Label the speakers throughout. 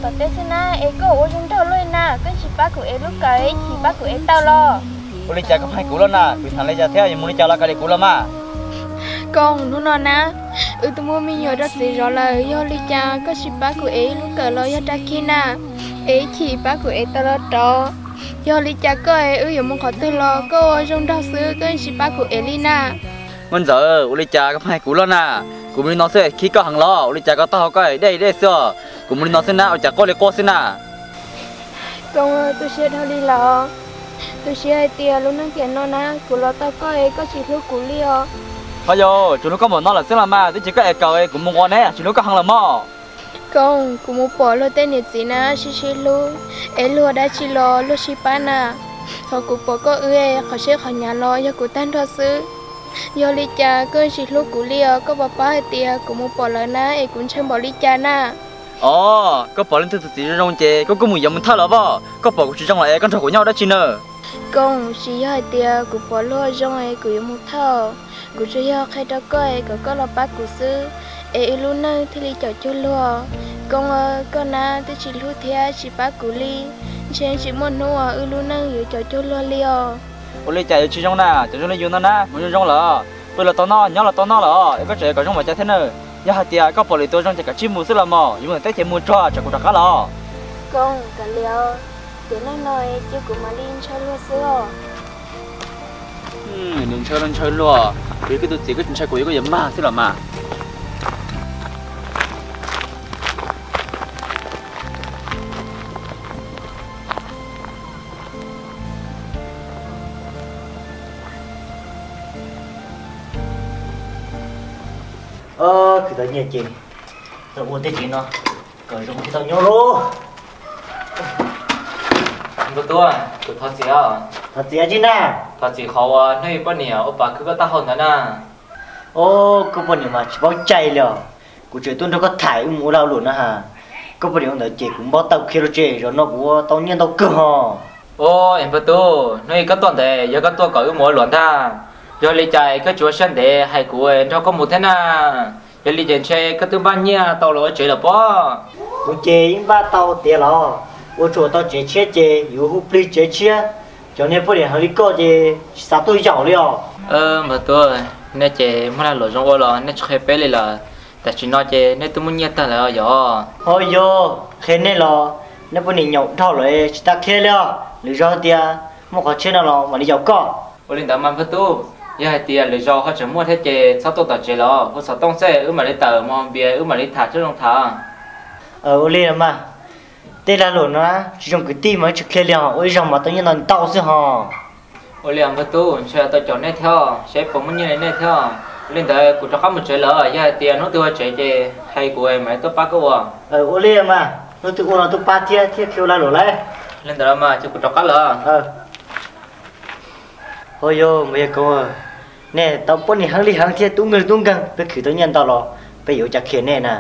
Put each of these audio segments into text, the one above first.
Speaker 1: tao tết xin na ấy có ô chúng tao luôn na cái chỉ bác của ấy lúc cái chỉ bác của ấy tao lo
Speaker 2: cô lấy cha có hai cú lo na vì thằng lấy cha theo nhưng muốn lấy cha là cái cú lo mà
Speaker 1: con nó nói na tụi mua mi nhớ rất gì rõ là do lấy cha cái chỉ bác của ấy lúc cái lo do cha kia na ấy chỉ bác của ấy tao lo đó do lấy cha cái ấy giờ muốn khó tư lo có ô chúng tao xứ cái chỉ bác của ấy na
Speaker 2: mình giờ cô lấy cha có hai cú lo na cô muốn nói sẽ khi có hàng lo cô lấy cha có tao cái đây xưa cô muốn nói sẽ na cha có lấy cô sẽ na
Speaker 1: con ơi tôi sẽ đâu đi lo tôi sẽ tiền luôn năng kiện nó na của lo tao có chỉ lúc của liò
Speaker 2: bây giờ chúng nó có một nó là sẽ làm mà tôi chỉ có cầu ấy cũng muốn ngon đấy chúng nó có hàng là mò
Speaker 1: con cũng muốn bỏ lo tên nhiệt gì na xí luôn ấy lúa đã chỉ lo lúa xí pan à họ cũng bỏ có họ sẽ khỏi nhà lo do của tan thọ sư do lý cha có chỉ lúc của liò có bà bá tiền cũng muốn bỏ lo na ấy cũng chẳng bỏ lý cha na
Speaker 2: có bỏ lên thứ gì trong chế có mùi giống thở lắm vợ có bỏ chỉ trong lại con trâu của nhau đó chi nè
Speaker 1: con chỉ hai tia của bỏ lo trong ấy của một thở của chơi ho khai đó có là bác của sư ấy luôn năng thì đi chợ chơi lo con na tôi chỉ luôn theo chỉ bác của ly trên chỉ muốn nuôi luôn năngอยู่chợ chơi lo liò
Speaker 2: ô ly chạy chỉ trong nè chạy trong này dùng nó nè muốn trong là tôi là to nó nhớ là to nó là em có chạy có trong mà chạy thế nè giờ hai tia có bỏ lại tôi trong chạy cả chim mù xứ là mò nhưng mà tới chạy mù cho chạy cũng đã lo
Speaker 1: con cả liò để nói chứ của mà đi chơi luôn xưa
Speaker 2: nên chơi luôn vì cái tôi chỉ có chơi của cái gì mà xứ là mà
Speaker 3: cái đó nhẹ chị tao uống tới chị nó cởi trong cái tao nhớ luôn
Speaker 2: tôi thật gì à
Speaker 3: thật gì chứ nè
Speaker 2: thật gì khó nơi bao nhiêu ông bà cứ có tao hơn nè
Speaker 3: có bao nhiêu mà chỉ bao chạy了của chị tôi đâu có thải mua đâu luôn á hả có bao nhiêu nữa chị cũng bao tao kia rồi rồi nó cũng tao nhiên tao cơ hả
Speaker 2: em bắt tu nơi có tuần thế giờ có tuần có mỗi luận ta giờ lấy chạy cái chúa sinh để hai cụ em cho có một thế nào giờ lấy chạy chơi cái thứ bao nhiêu tao lỗi chơi là bao
Speaker 3: cũng chơi ba tao tiền lo我做到这些这有不离这些，叫你不然和你搞这啥都要了。
Speaker 2: mà tôi nè chị mới là lỗi trong ô là nè chơi bé là tại chỉ nói chị nè tôi muốn nhét ta là giờ
Speaker 3: ôi yo khi này là nè bữa nay nhậu thao rồi chỉ ta kia了lý do thì mà có chuyện nào là mà đi giàu có
Speaker 2: ô linh đảm mà tu giờ hai tiền lý do họ chỉ mua thế chị sao tôi tạo chị lo họ sao tông xe mà lấy tờ mà bia mà lấy thả chứ không thả
Speaker 3: ô linh mà đây là lỗi nó chỉ trong cái tim mà chỉ kia liền ôi rằng mà tự nhiên là đau chứ hả
Speaker 2: ôi liền mà tu sẽ tôi chọn nét theo sẽ cũng muốn như này nét theo lên tới cụ cho khám một chơi lỡ giờ tiền nó tôi chơi chơi hay của em mấy tôi bắt cái à
Speaker 3: ô linh mà nó tự uống nó tự bắt thiệt kêu là lỗi đấy
Speaker 2: lên tới mà chứ cụ cho cá lỡ
Speaker 3: ôi yo mấy cô nè tao bữa nay hàng đi hàng thiệt tung người tung căng bây giờ tự nhiên tao lo bây giờ chắc khiến nè nè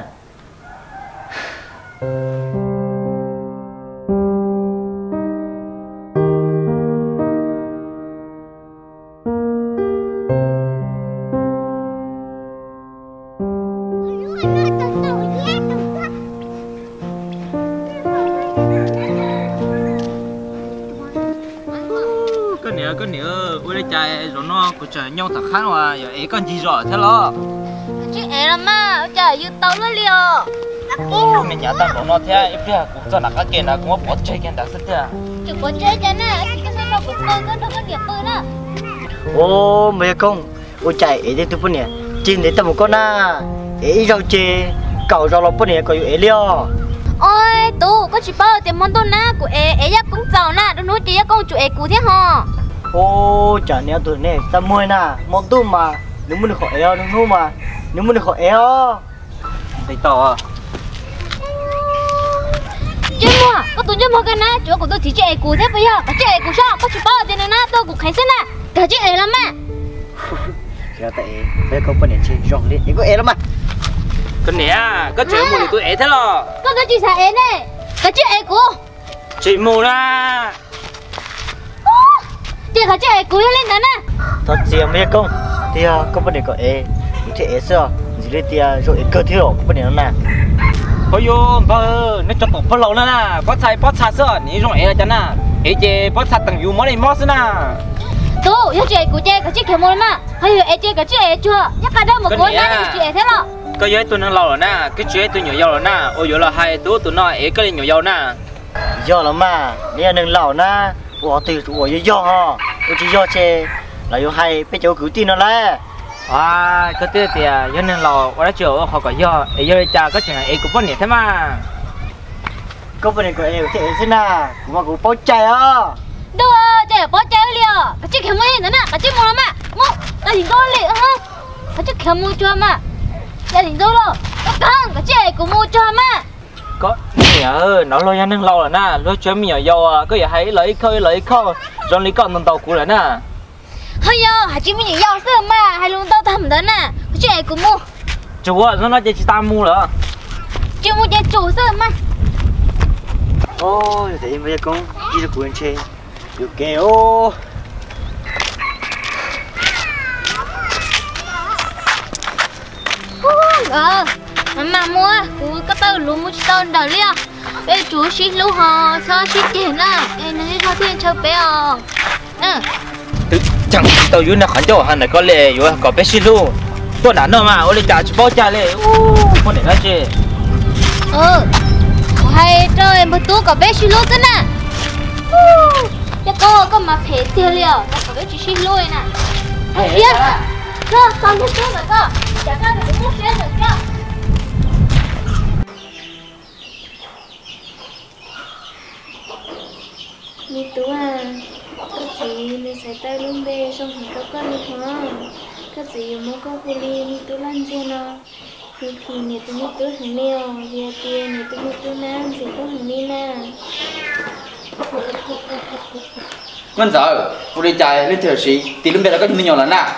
Speaker 2: cái nữa ui lấy chạy rồi nó của trời nhau thật khá mà giờ ấy con gì rồi thế lo
Speaker 1: chứ ấy là mà trời yêu tao luôn liò
Speaker 2: mình nhớ tao của nó thế ít ra cũng cho nặng cái kia là cũng bỏ chơi cái đặc sắc thế
Speaker 1: chứ bỏ chơi cho nè cái sao của tôi nó có điểm tôi đó
Speaker 3: ô mấy con ôi chạy ấy đi tôi bữa nay chín để tao một con na ấy rau chè cậu rau lọc bữa nay có ấy liò
Speaker 1: ôi tú có chỉ bao tiền món tôi na của ấy cũng giàu na đừng nói chị con chủ ấy cụ thế hả
Speaker 3: ô chả nhớ tụi này ta mua na món tu mà nếu muốn được khỏi eo đúng không mà nếu muốn được khỏi eo
Speaker 2: thấy to
Speaker 1: chứ mua có tụi mua cái na chỗ của tôi chỉ chị cụ thế bây giờ có chị cụ sao có chỉ bao tiền na tôi cũng khai xin na cả chị ấy lắm mà
Speaker 3: kìa tại bây giờ con bữa nay chơi rong đi ấy có eo lắm mà
Speaker 2: cái này có chơi mua thì tôi ấy thế lo
Speaker 1: con tôi chỉ xài ấy này có chị ấy cụ
Speaker 2: chị mua ra
Speaker 1: chị có chị ấy cụ lên đó nè
Speaker 3: thật gì mấy con thì con bữa nay có eo thì eo sao gì đấy thì rồi eo cơ thiếu bữa nay nó nè
Speaker 2: ôi yo bơ nó cho tổng phân lâu nữa nè bắt sai sợ ní rồi ấy chắn à ấy chế bắt sai tầng yêu món này món nè
Speaker 4: tú yêu chế của chế cái chiếc kiểu mồi mà hay là ấy chế cái chiếc ấy chưa nhắc cả đâu một cô nhá chị ấy thế nào
Speaker 2: cái giấy tôi đang lâu rồi nè cái chế tôi nhiều dầu rồi nè ôi yo là hai tú tụi nó ấy cái nhiều dầu nè
Speaker 3: do lắm mà đi đừng lẩu na của từ của do ho của chỉ do chế là do hay bây giờ cứ tin nó là
Speaker 2: à cái thứ thì dân nên lâu ở đó chỗ họ có do ấy do cha có chuyện này ấy cũng vấn đề thế mà
Speaker 3: có vấn đề của em thế thế nào mà cũng bao chạy á
Speaker 4: đâu chế bao chạy liền cái chiếc kiểu mồi này nè cái chiếc mồi mà mồi cái gì đó liền ha cái chiếc kiểu mồi cho mà cái gì đó rồi cái chiếc của mồi cho mà
Speaker 2: có nó lo dân nên lâu rồi nè lo chơi nhiều dầu có gì hay lấy khơi cho lấy con tàu cũ rồi nè
Speaker 4: hay yo hả chỉ mình yêu sớm mà hay luôn tao thầm đó nè cái chuyện của mua
Speaker 2: chủ nó nói chỉ ta mua nữa
Speaker 4: chỉ mua chơi chủ sớm mà
Speaker 3: ôi thấy em bây giờ con đi được cuốn chơi được kéo
Speaker 4: mà mua cú có tao luôn mua tao đào lia bây chú xin lưu họ sao xin tiền à em nói cho tiền cho bé
Speaker 2: chẳng tao dưới nó khẩn cho hắn này có lẽ dưới có bé xin luôn tôi đã nói mà ôi trả chỉ bao trả lệ con để nói chứ
Speaker 4: hay cho em một tú có bé xin luôn thế nè chắc có mà phải tiền liều có bé chỉ xin luôn nè biết đó xong hết rồi đó chả có được một chuyện được chưa
Speaker 1: mi tú à cái gì mình sẽ tay luôn bê xong rồi các con đi hả cái gì mà có phụ li mi tú lan trên nó khi này tôi mi tú hàng liều giờ tiền này tôi mi tú nam thì có hàng đi nè
Speaker 2: ngân giờ phụ đi chạy lên thử sĩ thì lúc bây giờ có mình nhỏ lắm nè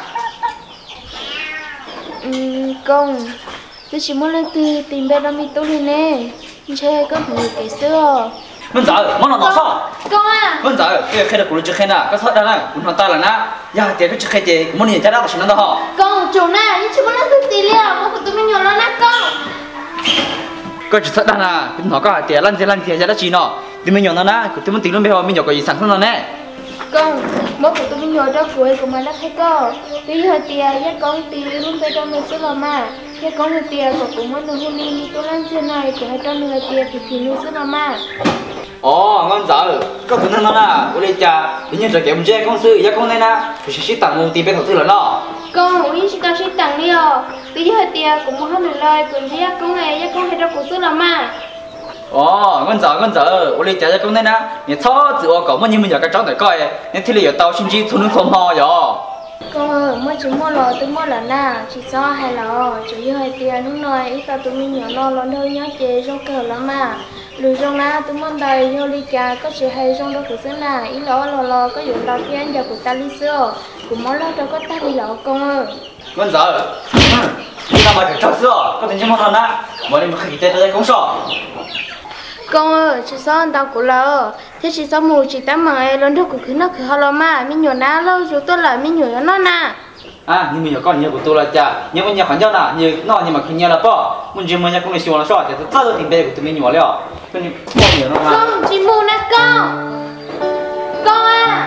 Speaker 1: công tôi chỉ muốn lên từ tìm bé đó mi tú đi nè chơi có người cái xưa
Speaker 2: ngân giờ món nào sao
Speaker 1: công à
Speaker 2: ngân giờ cái khai được của chúng khai nè cái thoát ra này cũng hoàn ta là nè ya tiền cái khai gì món gì chắc đã có nó đó
Speaker 1: công chủ nè nhưng chỉ muốn lên từ tìm liều có của tôi mi nhỏ lắm nè công
Speaker 2: cái chỉ thoát ra nè cái nó có tiền lăn tiền chắc đã chỉ nó thì mình nhỏ nó nè cái mình tính luôn bây giờ mình nhỏ cái gì sẵn sàng nó nè
Speaker 1: con bố của tôi nhỏ đó cuối của mà đã thấy co tuy hơi tia nhất con tí luôn phải trong người sẽ làm mà nhất con hơi tia của cũng muốn được hôn đi tôi lên trên này của hai trong người tia thì luôn sẽ làm mà
Speaker 2: ngon giờ có khả năng nó nè ôi đây cha tự nhiên rồi kéo một che con sư con này nè thì sẽ tặng một tiền bên thầu tư là nó
Speaker 1: con ui chỉ tao sẽ tặng đi à tuy hơi tia cũng muốn hơn lời còn thấy con này nhất con hai trong cuộc sẽ làm mà
Speaker 2: ngon giờ ôi đây cha con này nè nhà thọ tự có một mình nhỏ cái cháu này coi nên thì là tao xin chỉ thôn nước thôn ho rồi
Speaker 1: con ơi mới chỉ mua lò tôi mua là na chỉ so hay là chỉ hơi tia nước nói ít tao tụi mình nhỏ lo thôi nhá chế trong cờ lắm mà lùi trong na tụi mình đầy vô ly trà có chỉ hay trong đó của xứ na ít lo có dụng đầu tiên giờ của ta ly xưa của món lo cho có ta đi lọ con ơi
Speaker 2: ngon giờ đi làm mà trong xưa có tiền cho món nào nè bọn em mà khỉ tê tới cũng sợ
Speaker 1: con ơi chỉ so tao của lỡ thế chỉ so mù chỉ tắm mà em lớn được của nó cứ halo mà mình nhỏ ná lâu rồi tôi lại mình nhỏ nó nè
Speaker 2: nhưng mình nhỏ con nhiều của tôi là chả nhưng mà nhà khoản nhau nè như nó nhưng mà khi nhà là bỏ mình chỉ mà nhà con này xíu là sợ thì tôi rất tiền bê của tụi mình nhỏ liệu cái như con nhiều nó mà
Speaker 1: không chỉ mù nè con à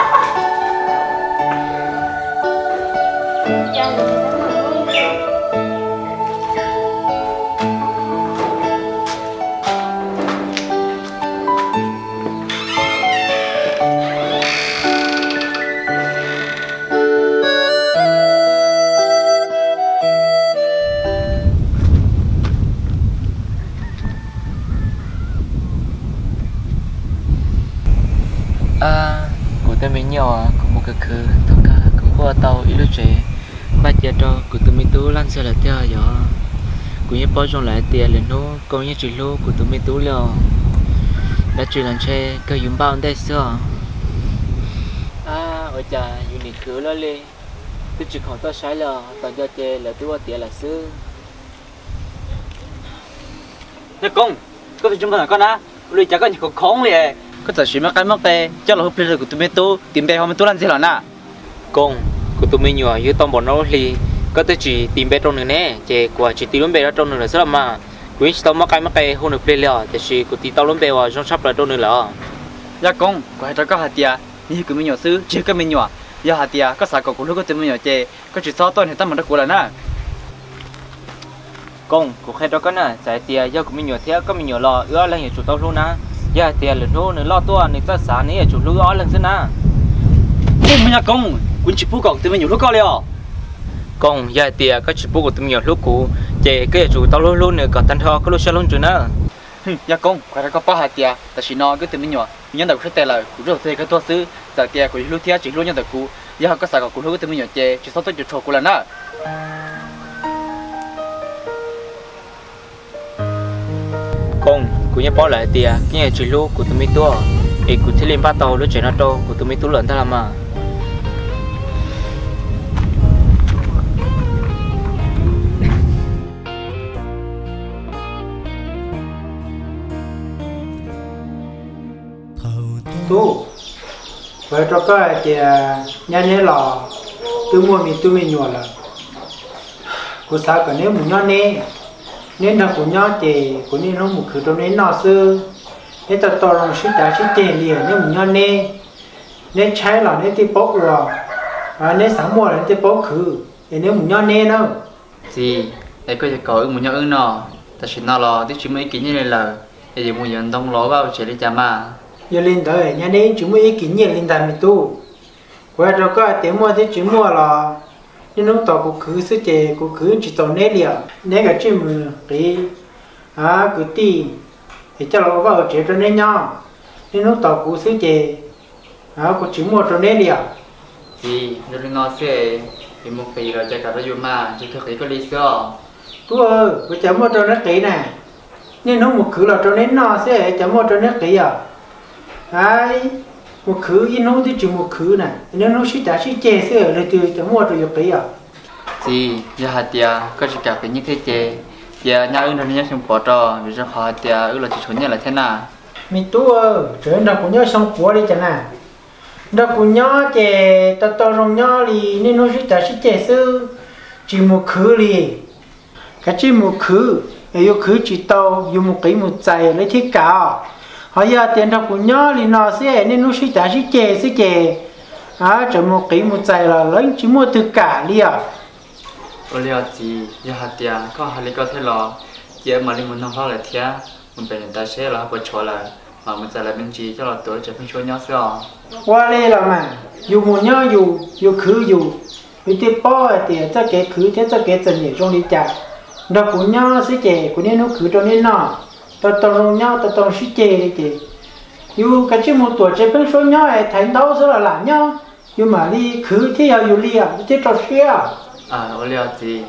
Speaker 2: của tôi mình nhỏ có một cái khứ tất cả cũng qua tàu ít lúc trẻ ba giờ cho của tôi mình tú lăn xe là theo giờ của những bao trong lại tiền lên nó còn những chuyện lô của tôi mình tú liền đã chuyện làm chơi cơ dụng bao đây xưa ở nhà dùng điện khứ lo lên tôi chỉ còn tôi sai là toàn cho chơi là tôi qua tiền là xưa nè con có thể chúng ta con á lui chả có những con khốn vậy có thể chỉ mấy cái mắc bè cho là hộp lên của tụi mình tu tìm bè hôm tụi làm gì là nè con của tụi mình nhỏ như tôm bò nó thì có thể chỉ tìm bè trong nữa nè chỉ quả chỉ tìm bè trong nữa là sao mà quý tao mắc cái hôn được liền thì chỉ của tí tao luôn bèo trong sắp là đâu nữa là
Speaker 5: ya công của hai có hạt tia như của mình nhỏ xứ chỉ có mình nhỏ ya hạt tia có sạc của lúc có mình nhỏ chè có chỉ so tôi thì tao mà đã của là na
Speaker 2: công của hai đó có nè giải tia do của mình nhỏ thế có mình nhỏ lo ưa là chủ tao luôn na ya tia lần nữa nữa lo tua nữa ta xả nữa chủ lưu ó lần xưa na
Speaker 5: cái mình ya công quân chỉ phụ cọc từ mình nhỏ lúc có liền
Speaker 2: công ya tia có chỉ phụ của tụi mình nhỏ lúc cũ chè cái chủ tao luôn luôn nữa còn tan thọ có lúc sao luôn chủ nữa
Speaker 5: ya công của hai có bao hạt tia ta chỉ nói cái từ mình nhỏ nhân đầu khách tệ là cũng rất là cái tua xứ giải tia của lúc thế chỉ luôn nhân đầu cũ ya có sạc của lúc từ mình nhỏ chè chỉ so tôi chỉ của là na
Speaker 2: công của nhà bỏ lại tia cái nhà chỉ lúc của tụi mình tua ấy của thiên liên ba tàu lúc chuyện nó đâu của tụi mình tu luyện ta làm mà
Speaker 6: tu vậy cho cái chị nhà nhé lò tôi mua mình tôi mình nhồi là cô sao cả nếu mình nhon nè nên là của nhon chị của nên nó một khử trong nên nọ xưa nên ta to lòng suy trả suy tiền liền nếu mình nhon nè nên trái là nên tiếp bốc rồi nên sáng mua là nên tiếp bốc khử thì nếu mình nhon nè đâu
Speaker 5: gì để có thể có một nhau nọ ta chỉ nói là tí chỉ mấy cái như này là để một nhân đông ló vào chỉ để chả mà
Speaker 6: giờ lên tới nhà nên chúng mới kỷ niệm lên đàn mình tu qua rồi có tiếng mua thì chúng mua là nhưng nó tàu cũng cứ sự chế cũng cứ chỉ tàu nét liền nét cái chim cái cứ ti thì cho nó vào chế cho nên nhau nhưng nó tàu cũng sự chế cũng chỉ mua cho nét liền
Speaker 5: gì nếu nó sẽ thì một kỳ rồi chạy cả ra mà chỉ thực có lý do
Speaker 6: tu ơi tôi chấm mua cho nét kỹ này nhưng nó một khứ là cho nét nó sẽ chấm mua cho nét kỹ ai một khứ in nó thì chỉ một khứ này nên nó sẽ trả sẽ chè sẽ ở đây từ chấm mua cho được kỹ
Speaker 5: gì giờ hạt tia có chỉ cả cái như thế chè giờ nhà ưng thì nhà xem bỏ trò vì sao hạt tia ưng là chỉ chuẩn nhà là thế nào
Speaker 6: mình tu ơi trời nó cũng nhớ xong của đi chẳng nào nó cũng nhớ chè tao tao rong nhớ đi nên nó sẽ trả sẽ chè sư chỉ một khứ đi cái chỉ một khứ yêu khứ chỉ tao dùng một cái một chạy lấy thiết cả họ giờ tiền nó cũng nhớ đi nó sẽ nên nó sẽ trả sẽ chè chỉ một cái một chạy là lấy chỉ mua từ cả đi
Speaker 5: ôi liệu gì giờ hạt tia có hạt lý có thể là giờ mà đi muốn nông hoa là thế mình phải nhận ta sẽ là bớt chua là mà mình sẽ là bên chỉ cho là tuổi trở thành chua nhớ sao
Speaker 6: qua đây là mà dùng một nhớ dùng khứ dùng vì tiếp bao thì cho cái khứ thế cho cái chân để trong đi chặt nó cũng nhớ sẽ chè cũng nên nó khứ cho nên nó tao rong nhớ tao sẽ chè đi chè dù cái chuyện một tuổi chơi bên số nhớ này thành đâu sẽ là làm nhớ nhưng mà đi khứ thì yêu đi chứ trò xe
Speaker 5: ôi liệu gì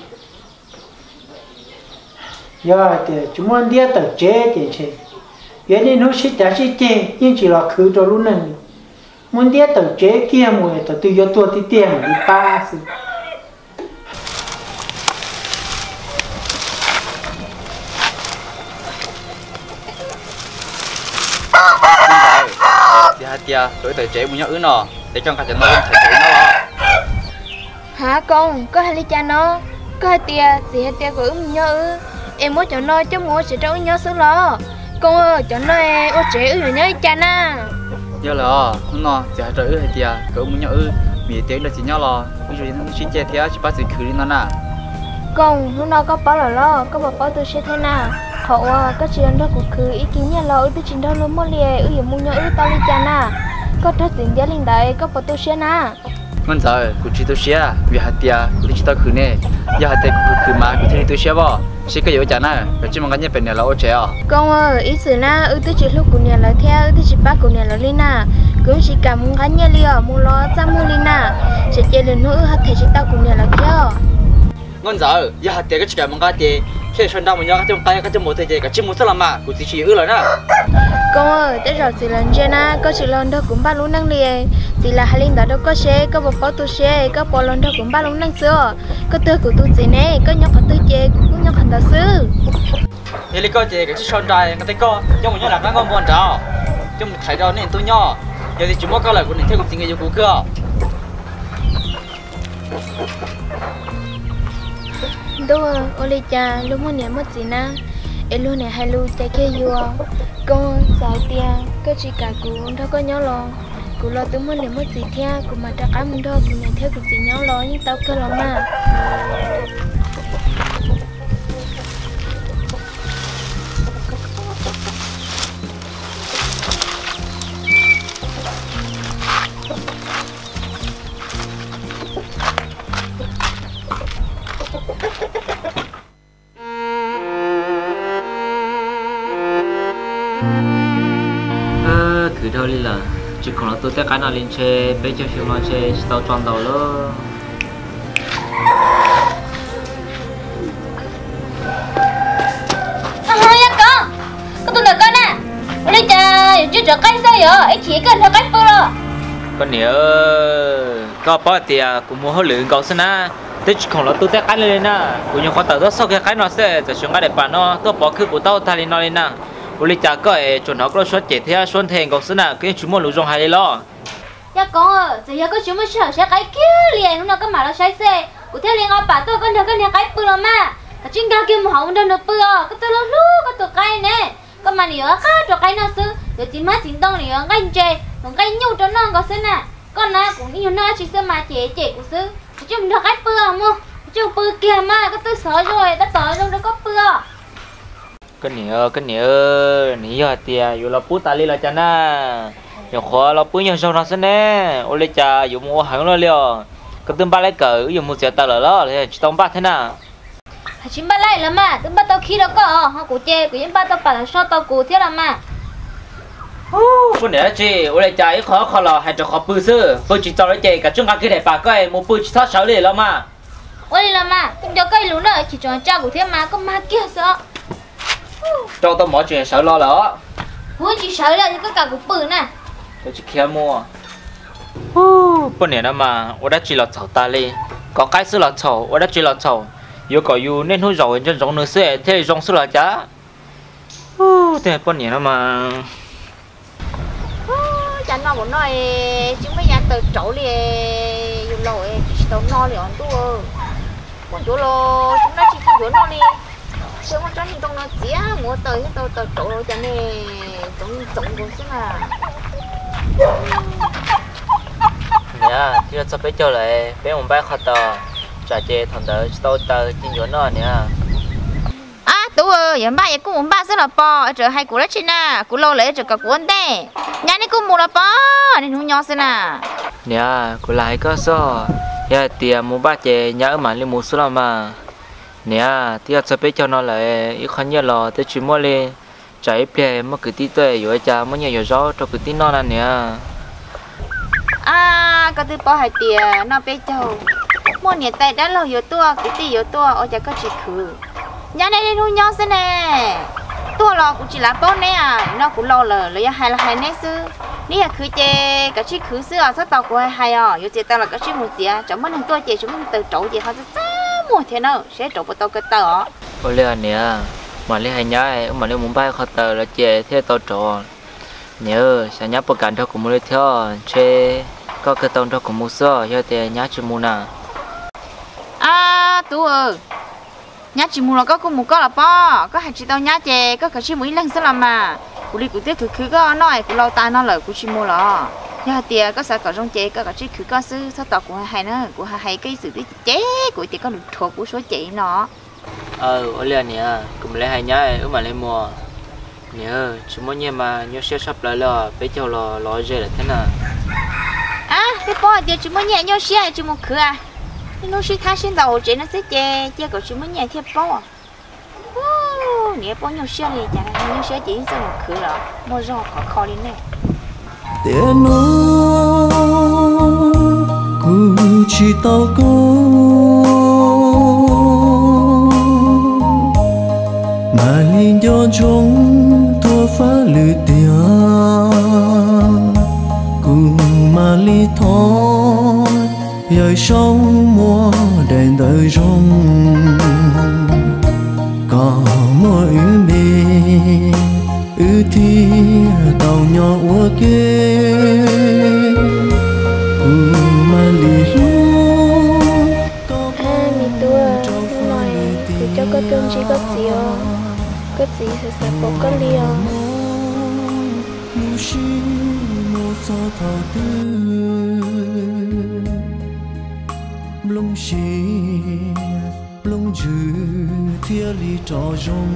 Speaker 6: giờ thì chúng mình đi tập chế thì chế vậy nên nó sẽ trả sẽ chế nhưng chỉ là khứ cho lúc này muốn đi tập chế kia mùi tập từ giờ tuổi thì tiền đi ba sự
Speaker 5: giờ hạt tia tuổi tuổi trẻ muốn nhớ ưng nọ để cho cả trận nó thể chế nó
Speaker 1: hả con có hai ly cha nó có hai tia gì hai tia của ứng nhớ em muốn cho nó chứ mua sẽ trâu nhớ xứ lo con ơi cho nó em ô trẻ ứng nhớ cha na
Speaker 5: giờ là không nọ giờ trời ơi thì cậu muốn nhớ mì tiếng là chỉ nhau là ví dụ như xin chơi thế chỉ bắt sự khử đi nó nè
Speaker 1: con lúc nào có bảo là lo có bảo tôi sẽ thế nào hậu có chuyện đó cũng cứ ý kiến nhà lo tôi chuyện đó luôn mua liền ư muốn nhớ tao đi cha na có trách nhiệm gia đình đấy có bảo tôi sẽ na
Speaker 5: ngon rồi cụ chỉ tôi sẽ vì hạt tia cụ chỉ tôi khử nè giờ hạt tia cụ khử mà cụ thì tôi sẽ bỏ sẽ có yếu chả nè phải chỉ mong cái nhà bên này là ô trẻ
Speaker 1: con ơi ý sự na tôi chỉ lúc của nhà là theo tôi chỉ bắt của nhà là lên na cũng chỉ cả muốn cái nhà liền muốn lo ra mua lên na sẽ chơi lên nữa hạt thể chỉ tao của nhà là theo
Speaker 5: ngon rồi giờ hạt tia cái chỉ cả mong cái tia khi xuân đông mình nhớ cái trong một thời cái chỉ một số làm mà cụ chỉ rồi nè
Speaker 1: con ơi tới rồi chỉ lần trên na có chỉ lần đó cũng ba luôn năng liền chỉ là hai linh đó đâu có xe có một phó tu xe có bộ lần đó cũng ba luôn năng xưa có tư của tu gì nè có nhau phần tư chơi cũng nhau phần đó xưa
Speaker 5: thì lý có chơi cái chỉ xuân đây cái tay co cho mình nhớ là nó ngon buồn trào cho mình thấy đâu nên tôi nhỏ giờ thì chúng có câu lời của mình theo cuộc tình yêu của cơ
Speaker 1: đâu ô lê cha lúc mà niệm mất gì na em luôn này hai lu chạy kia vua con sao tia cái chỉ cả cụ đó có nhớ lo cụ lo tụi mình để mất gì theo cụ mà đã cá mình đó cụ này theo cụ gì nhớ lo nhưng tao cơ lo mà
Speaker 2: cứ thôi đi là chỉ còn là tôi tất cả nó lên chơi bây giờ film nó chơi tao chọn đầu lo
Speaker 4: con tôi là con nè lấy cha chưa trở cái sao vậy ấy chỉ cần theo cách bơ rồi
Speaker 2: con nhớ có bao tiền cũng mua hơi lượng cậu xin á tôi chỉ còn là tôi tất cả lên nè cũng như khoa tờ sau cái nó sẽจะช่วยอะไรป่ะเนาะตัวปอคือกูเต้าทารินเลยนะบริจาคก็จนเขาก็ชดเจ็ดที่ชวนแทงกองสนะก็ยังชุ่มหลุดลงหายเลยล่ะ
Speaker 4: ya con giờ ya có chúng mới sợ sẽ cái kia liền lúc nào cái mà nó sai xe của theo liền ông bà tôi con được cái này cái bự mà cái chuyên gia kia mà họ không được bự cái tôi lúc cái tôi cái nè cái mà nhiều khác cho cái nó xứ rồi chỉ má chính tông nhiều cái chè còn cái nhu cho nó có xứ nè con nó cũng nhiều nó chỉ xứ mà chè của xứ chứ không được cái bự không chứ bự kia mà cái tôi sợ rồi đã sợ đâu nó có bự
Speaker 2: cái nhớ ní giờ tiền dù là bút ta đi là chán à nhiều khó là bút nhiều sâu nó xí nè ô lấy trà dù mua hàng lo liều cái tương ba lấy cờ dù mua tiền ta lỡ đó thì chỉ tông ba thế nào
Speaker 4: chỉ ba lại là mà tương ba tao khi đó có họ cụ chê của những ba tao bảo là sao tao cụ thế là mà
Speaker 2: con nhớ chị ô lấy trà ít khó là hay cho khó bự sư bự chỉ tao lấy chị cả chúng ta kia để bà coi mua bự chỉ thoát sáu liền là mà
Speaker 4: ôi là mà cũng cho cây lúa nữa chỉ cho cha của thế mà có ma kia sợ
Speaker 2: cho tao mọi chuyện sợ lo lỡ
Speaker 4: ôi chỉ sợ là cái cả của bự nè
Speaker 2: tôi chỉ kia mua con nhớ mà ô đã chỉ là chậu ta đi có cái sự là chậu ô đã chỉ là chậu yêu cầu yêu nên hối rồi chân giống nữa sẽ thế giống sự là chả thế con nhớ mà
Speaker 4: cha nó muốn nói chúng mấy nhà từ chỗ đi dùng lội chỉ tao no liền tu con chỗ lo chúng nó chỉ chỗ no đi chứ con cho mình nó chỉ mua tới tao chỗ cho nên giống giống cũng xí mà
Speaker 2: nè thì là sắp tới chơi lại bé một bé khó tờ trả chơi thằng đỡ tao trên chỗ nó nè
Speaker 4: tú ơi giờ ba cũng muốn ba sẽ là bò chờ hai cú đó trên nè cú lâu lấy chờ cả cú ăn tê nhà này cũng muốn là bò nên không nhỏ xem nè
Speaker 2: nè cú lại có sao ya tiền mua ba chơi nhớ mà lên mua số là mà nè thì là sắp tới cho nó lại ít khó nhớ lo tới chuyện mua lên chạy plei mà cứ tí tuổi rồi cha mới nhiều gió cho cứ tí nó nè
Speaker 4: có từ bò hai tiền nó bé châu mua nhiệt tay đã lâu nhiều tua cứ tí nhiều tua ôi cha có chỉ khử nhà này nên hôn nhau xem nè tua lò cũng chỉ là bó nè nó cũng lâu rồi lấy hai nè sư ní là khử chè cả chiếc khử sư ở sát tàu của hai giờ chè tao là cả chiếc một chè chẳng mất hàng tua chè chúng mình từ chỗ chè họ sẽ mua thế nào sẽ chỗ của tao cái tao
Speaker 2: ôi lên nè mà lên hai nhái mà lên muốn bay khó tờ là chè thế tao trò nhớ sáng nhá bữa cảnh thôi cũng muốn theo chè có cái tông thôi cũng mua sữa cho tiền nhá chỉ mua nè
Speaker 4: tú ơi nhá chỉ mua là có cũng mua có là po có hai chị tao nhá chè có cả chị mới lần xem làm mà cụ đi cụ tiếc cứ có nói cụ lâu ta nó lời cụ chỉ mua là nhá tiền có sao cả trong chè có cả chị cứ có sư sao tao của hai nữa của hai cái sự tí chế của chị có được thuộc của số chị nó
Speaker 2: ôi lên nè cũng lấy hai nhái mà lên mua nhớ chỉ muốn nghe mà nhớ sẽ sắp lại là bây giờ là lo gì là thế nào
Speaker 4: cái po thì chỉ muốn nhẹ nhau xe chỉ một cửa nó sẽ thay trên đầu chị nó sẽ che của chỉ muốn nhẹ thêm po nhẹ po nhau xe này chả nhau xe chỉ sẽ một cửa rồi mua rau khó đi nè
Speaker 7: tiền nó cứ chỉ tao có mà liền cho chúng thua phá lưỡi tiền cùng mà li thon đời sống mùa đèn đời rong có mỗi bề thi tàu nhỏ ua kê cùng mà li
Speaker 1: mi tua nói thì cho có tương chỉ có gì có gì thì sẽ bố có liều
Speaker 7: mù shi mù so thao tư lông shi lông chữ thia li trò rong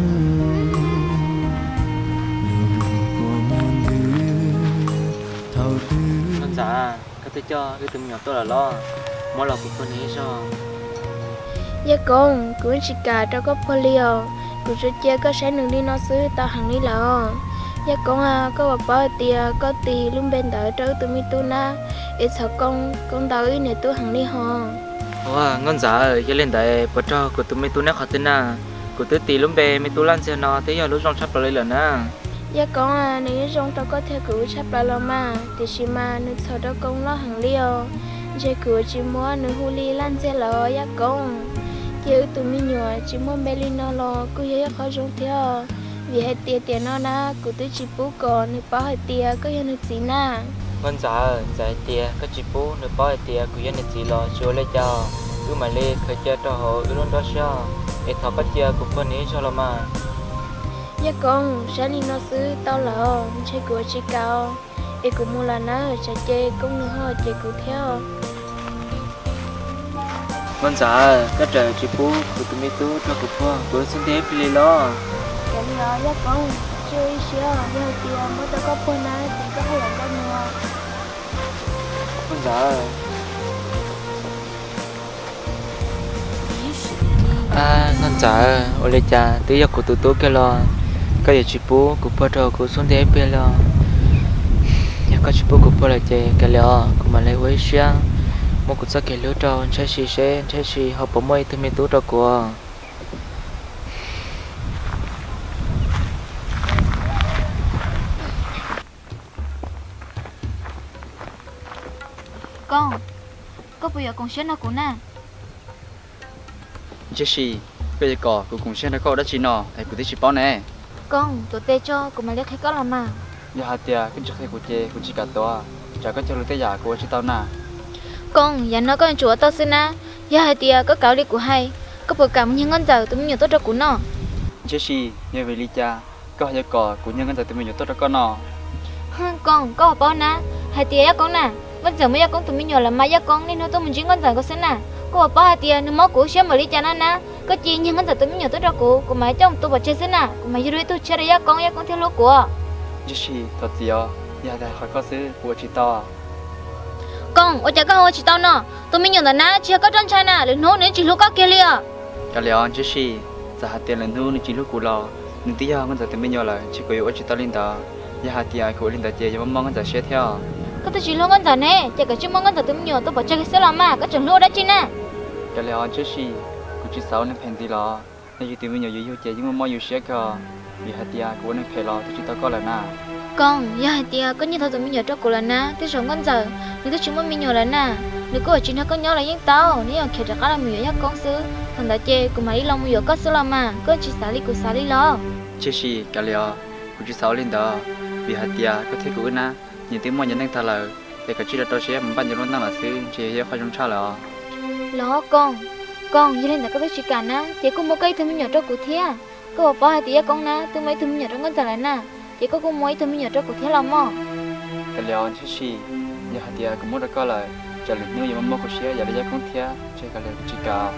Speaker 2: con giả có thể cho cái tụi nhỏ tôi là lo mỗi lần cũng phân ý cho
Speaker 1: dạ con cũng chỉ cả cho có polio cũng cho chơi có sáng đường đi nó xứ tao hàng đi lọ dạ con à có bà có tì luôn bên đợi trâu tụi mi tu na ít sợ con đợi này tôi hàng đi hò
Speaker 2: wow ngon giả cái lên đấy bắt cho của tụi mi tu nè khó tin à của tụi tì lúc bé mi tu lan xe nó thế giờ lúc trong sắp rồi lên nè
Speaker 1: dạ con à nếu trong tao có theo cử sắp là mà thì chỉ mà nếu sau đó con lo hàng liều chơi cử chỉ mua nếu hu li lan xe lọ dạ con chứ tụi mình nhỏ chỉ mua melino lo cứ vậy khó trong theo vì hai tiền nó na của tụi chị bố còn nếu bảo hai tiền có hiện được gì na
Speaker 2: con giả giải tiền có chị bố nếu bảo hai tiền của hiện được gì lo chiều lấy cho cứ mà lấy khởi chơi cho họ luôn đó sao để thọ bắt chơi của con ấy cho lo mà
Speaker 1: dạ con sáng đi nó xứ tao lỡ chơi của chị cao em cũng mua là nó chơi chơi cũng nữa thôi chơi của theo
Speaker 2: con giả các trời chị bố của tụi mi tu cho củaพ่อcủa xin thế phi lo
Speaker 1: cái này dạ con chơi xíu giờ tiền mới tao có phone này thì có hay là con mua
Speaker 2: con giả con giả oleh cha từ giờ của tụi tôi cái lo cái giờ chị bố củaพ่อcho của xin thế phi lo giờ có chị bố củaพ่อlà chơi cái lo của mà lấy quay xia một cuộc sống kể lứa trâu chơi xì họ bỏ mây từ miền túi trâu của
Speaker 4: con bây giờ con xem nó cũng nè
Speaker 5: Jesse bây giờ có của cùng xem nó có đã chỉ nó hay của tí bao nè
Speaker 4: con tụi tê cho cũng mà lấy thấy có làm mà
Speaker 5: giờ hạt tia cái chỗ này của chị của chị cả to chả có cho lứa tê giả của chị tao nè
Speaker 4: con giờ nó có chúa tao xin á giờ hai tia có cáo đi của hay có bữa cảm những ngân giờ tụi mình nhiều tốt cho của nó
Speaker 5: Jesse như vậy đi cha có giờ có của những ngân giờ tụi mình nhiều tốt cho con nó
Speaker 4: con có bao nè hai tia con nè ngân giờ mấy con tụi mình nhiều là mai con nên nó tụi mình chỉ ngân giờ có xin nè có bao hai tia nó máu của xem mà đi cha nó nè có chi những ngân giờ tụi mình nhiều tốt cho của mày trong tụi bà chơi xin nè của mày dưới tôi chơi đấy con theo lúc của
Speaker 5: Jesse thật gì à giờ đây khỏi có xứ của chị tao
Speaker 4: con ở chả có hồ chỉ tao nè tụi mình nhiều là na chỉ có trong chai nè để nấu nên chỉ lúc có kia liền
Speaker 5: cái liệu Jesse giờ hạt tiền là nấu nên chỉ lúc của lo nên tí giờ ngân giờ tụi mình nhiều là chỉ có yêu chị tao linh đó giờ hạt tiền của linh đó chơi giờ mong ngân giờ sẽ theo
Speaker 4: có tôi chỉ lúc ngân giờ nè chỉ có chỉ mong ngân giờ tụi mình nhiều tôi bảo chơi cái xe làm mà có chừng lúc đó chi nè
Speaker 5: cái liệu Jesse của chị sáu nên phèn tí lo nên tụi mình nhiều yêu chơi nhưng mà mong yêu sẽ có vì hạt tiền của nên phèn lo thì chị tao có là na
Speaker 4: con giờ hai tia có như thôi tụi mình nhiều cho cô là na tôi sống ngân giờ nhưng tôi chỉ muốn mình nhiều là na nếu cô ở trên nó có nhớ là những tao nếu mà kể cả là mình nhiều con xứ thằng đã chơi cùng mấy lòng nhiều có xứ làm mà có chỉ xả đi của xả đi lo
Speaker 5: Jesse cái liệu của chị sáu lên đó vì hạt tiền có thể của na những tiếng mong nhận đang thà lời để cả chị đã tôi sẽ mình ban cho nó năng là xứ chị sẽ phải trong cha là
Speaker 4: lo con như nên là có biết chỉ cả na chỉ có một cây tụi mình nhiều cho cô thia có bảo hai tia con na tụi mấy tụi mình nhiều trong ngân giờ là na chỉ có mấy tụi mình nhiều cho cô thia làm mà
Speaker 5: cái liệu Jesse giờ hạt tiền cũng muốn được có lời trả lời nếu như mà mua của xe giờ đây con thia chơi cái liệu chị cả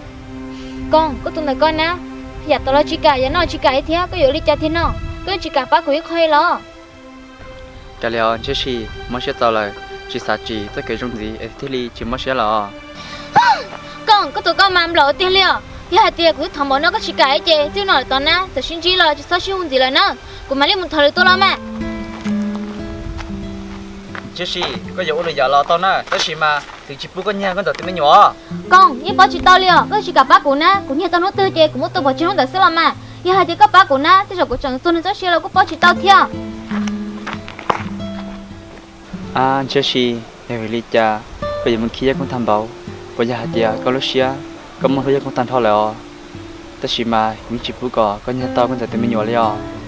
Speaker 4: con có tụi này con na giờ tao lo chị cả giờ nó chị cả thia có nhiều đi cha thế nào có chị cả bác của ít hơi lo
Speaker 5: cái liệu Jesse mua xe tao lời chị sao chị tất cả trong gì thì li chỉ mua xe là
Speaker 4: con có tụi con làm lộ tiền liền giờ hai tia của thằng bọn nó có chị cả chứ chứ nói tao na tao xin chỉ là chỉ sao xin gì là nó của mà lấy một thời tôi lo mà
Speaker 5: Jesse có dấu được giờ lo tao nè cái gì mà thì chỉ bố con nhà con tao tụi mình nhỏ
Speaker 4: con như bảo chị tao liền có chị cả bác của na cũng như tao nói tư chứ cũng muốn tao bảo chị nó tại sao làm mà giờ hai tia các bác của na thì rồi của chồng tôi nên rất là có bảo chị tao theo
Speaker 5: Jesse em về đi cha bây giờ mình khi con tham bảo bây giờ hạt tiền có lúc xia có một thời gian con tham thao lại tất nhiên mà những chị bố có nhà tao con tao tụi mình nhỏ liền